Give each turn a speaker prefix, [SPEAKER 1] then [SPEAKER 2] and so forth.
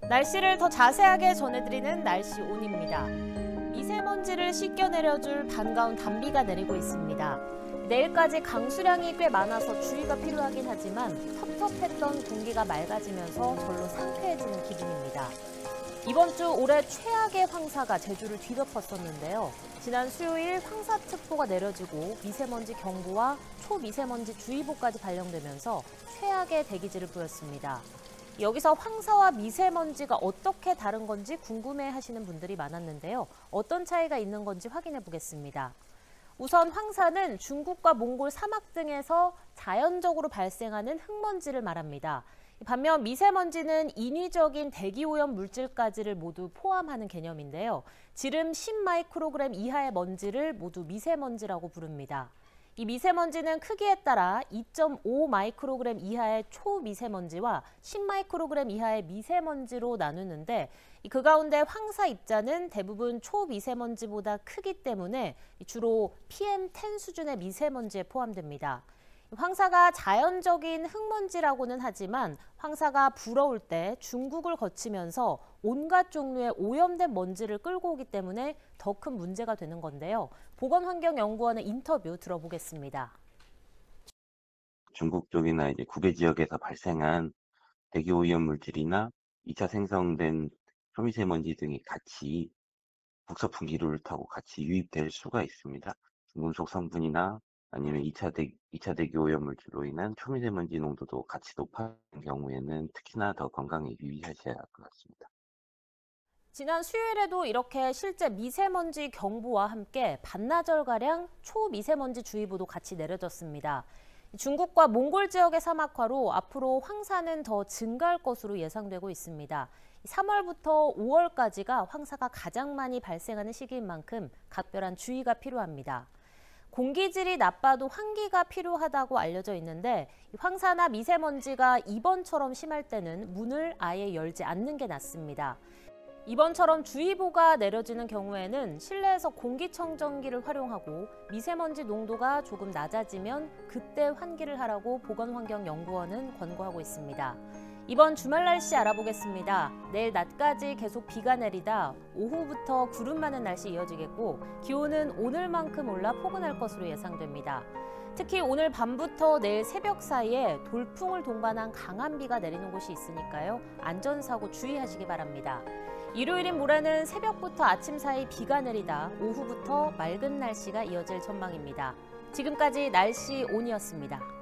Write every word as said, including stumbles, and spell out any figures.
[SPEAKER 1] 날씨를 더 자세하게 전해드리는 날씨 온입니다. 미세먼지를 씻겨내려줄 반가운 단비가 내리고 있습니다. 내일까지 강수량이 꽤 많아서 주의가 필요하긴 하지만 텁텁했던 공기가 맑아지면서 절로 상쾌해지는 기분입니다. 이번 주 올해 최악의 황사가 제주를 뒤덮었었는데요. 지난 수요일 황사특보가 내려지고 미세먼지 경보와 초미세먼지 주의보까지 발령되면서 최악의 대기질을 보였습니다. 여기서 황사와 미세먼지가 어떻게 다른 건지 궁금해하시는 분들이 많았는데요. 어떤 차이가 있는 건지 확인해 보겠습니다. 우선 황사는 중국과 몽골 사막 등에서 자연적으로 발생하는 흙먼지를 말합니다. 반면 미세먼지는 인위적인 대기오염 물질까지를 모두 포함하는 개념인데요. 지름 십 마이크로그램 이하의 먼지를 모두 미세먼지라고 부릅니다. 이 미세먼지는 크기에 따라 이 점 오 마이크로그램 이하의 초미세먼지와 십 마이크로그램 이하의 미세먼지로 나누는데 그 가운데 황사 입자는 대부분 초미세먼지보다 크기 때문에 주로 피엠 텐 수준의 미세먼지에 포함됩니다. 황사가 자연적인 흙먼지라고는 하지만 황사가 불어올 때 중국을 거치면서 온갖 종류의 오염된 먼지를 끌고 오기 때문에 더 큰 문제가 되는 건데요. 보건환경연구원의 인터뷰 들어보겠습니다.
[SPEAKER 2] 중국 쪽이나 이제 국외 지역에서 발생한 대기 오염 물질이나 이 차 생성된 초미세먼지 등이 같이 북서풍 기류를 타고 같이 유입될 수가 있습니다. 중금속 성분이나 아니면 이 차 대, 이 차 대기 오염 물질로 인한 초미세먼지 농도도 같이 높아진 경우에는 특히나 더 건강에 유의하셔야 할 것 같습니다.
[SPEAKER 1] 지난 수요일에도 이렇게 실제 미세먼지 경보와 함께 반나절가량 초미세먼지 주의보도 같이 내려졌습니다. 중국과 몽골 지역의 사막화로 앞으로 황사는 더 증가할 것으로 예상되고 있습니다. 삼월부터 오월까지가 황사가 가장 많이 발생하는 시기인 만큼 각별한 주의가 필요합니다. 공기질이 나빠도 환기가 필요하다고 알려져 있는데 황사나 미세먼지가 이번처럼 심할 때는 문을 아예 열지 않는 게 낫습니다. 이번처럼 주의보가 내려지는 경우에는 실내에서 공기청정기를 활용하고 미세먼지 농도가 조금 낮아지면 그때 환기를 하라고 보건환경연구원은 권고하고 있습니다. 이번 주말 날씨 알아보겠습니다. 내일 낮까지 계속 비가 내리다 오후부터 구름 많은 날씨 이어지겠고 기온은 오늘만큼 올라 포근할 것으로 예상됩니다. 특히 오늘 밤부터 내일 새벽 사이에 돌풍을 동반한 강한 비가 내리는 곳이 있으니까요. 안전사고 주의하시기 바랍니다. 일요일인 모레는 새벽부터 아침 사이 비가 내리다 오후부터 맑은 날씨가 이어질 전망입니다. 지금까지 날씨 온이었습니다.